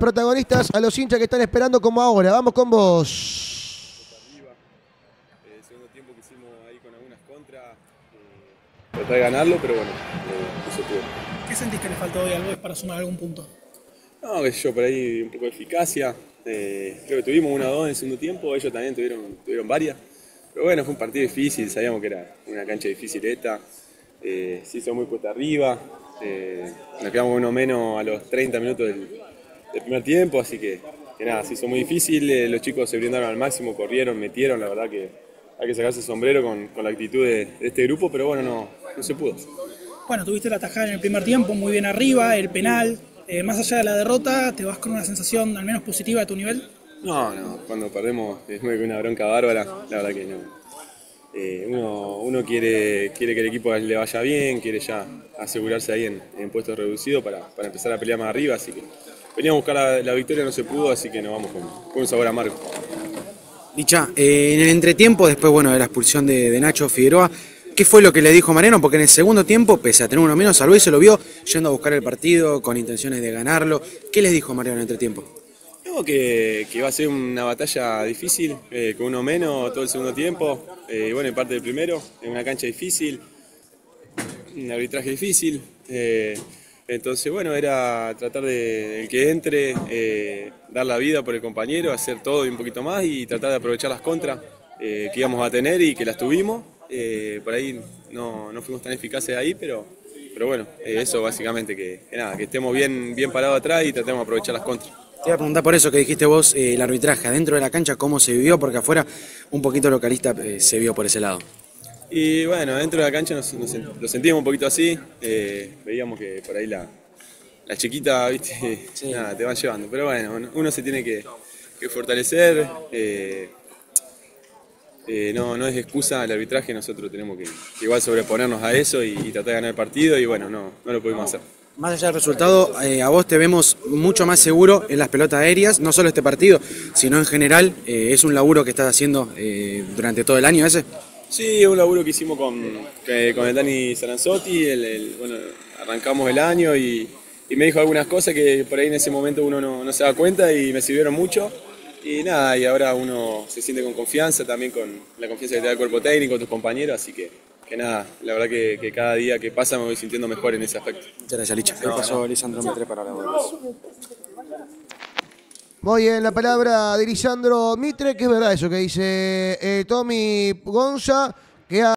protagonistas, a los hinchas que están esperando como ahora. Vamos con vos. El segundo tiempo que hicimos ahí con algunas contras, tratar de ganarlo, pero bueno, no se pudo. ¿Qué sentís que le faltó hoy al Boys para sumar algún punto? No, qué sé yo, por ahí un poco de eficacia. Creo que tuvimos 1 o 2 en el segundo tiempo, ellos también tuvieron varias. Pero bueno, fue un partido difícil, sabíamos que era una cancha difícil esta. Se hizo muy cuesta arriba. Nos quedamos 1 menos a los 30 minutos del primer tiempo, así que nada, se hizo muy difícil. Los chicos se brindaron al máximo, corrieron, metieron, la verdad que hay que sacarse el sombrero con la actitud de este grupo, pero bueno, no se pudo. Bueno, tuviste la tajada en el primer tiempo, muy bien arriba, el penal. Más allá de la derrota, ¿te vas con una sensación al menos positiva de tu nivel? No, cuando perdemos es una bronca bárbara, la verdad que no. Uno quiere que el equipo le vaya bien, quiere ya asegurarse ahí en puestos reducidos para empezar a pelear más arriba, así que veníamos a buscar la victoria, no se pudo, así que nos vamos con un sabor amargo. Licha, en el entretiempo, después de la expulsión de Nacho Figueroa, ¿qué fue lo que le dijo Mariano? Porque en el segundo tiempo, pese a tener 1 menos, al Boys se lo vio yendo a buscar el partido con intenciones de ganarlo. ¿Qué les dijo Mariano en el entretiempo? No, que va a ser una batalla difícil, con 1 menos todo el segundo tiempo, bueno, en parte del primero, en una cancha difícil, un arbitraje difícil. Entonces, bueno, era tratar de el que entre, dar la vida por el compañero, hacer todo y un poquito más y tratar de aprovechar las contras que íbamos a tener y que las tuvimos. Por ahí no fuimos tan eficaces ahí, pero bueno, eso básicamente, que estemos bien parados atrás y tratemos de aprovechar las contras. Te iba a preguntar por eso que dijiste vos, el arbitraje adentro de la cancha, ¿cómo se vivió? Porque afuera un poquito localista se vio por ese lado. Y bueno, dentro de la cancha lo sentíamos un poquito así, veíamos que por ahí la chiquita, viste, sí. Nada, te van llevando, pero bueno, uno se tiene que fortalecer, no es excusa el arbitraje, nosotros tenemos que igual sobreponernos a eso y tratar de ganar el partido y bueno, no lo pudimos hacer. Más allá del resultado, a vos te vemos mucho más seguro en las pelotas aéreas, no solo este partido, sino en general. ¿Es un laburo que estás haciendo durante todo el año ese? Sí, es un laburo que hicimos con el Dani Saranzotti, bueno, arrancamos el año y me dijo algunas cosas que por ahí en ese momento uno no se da cuenta y me sirvieron mucho. Y nada, y ahora uno se siente con confianza, también con la confianza que te da el cuerpo técnico, tus compañeros, así que nada, la verdad que cada día que pasa me voy sintiendo mejor en ese aspecto. Muchas gracias, Licha. Ahí pasó Lisandro Mitre para la voz. Muy bien, la palabra de Lisandro Mitre, que es verdad eso que dice Tommy Gonza, que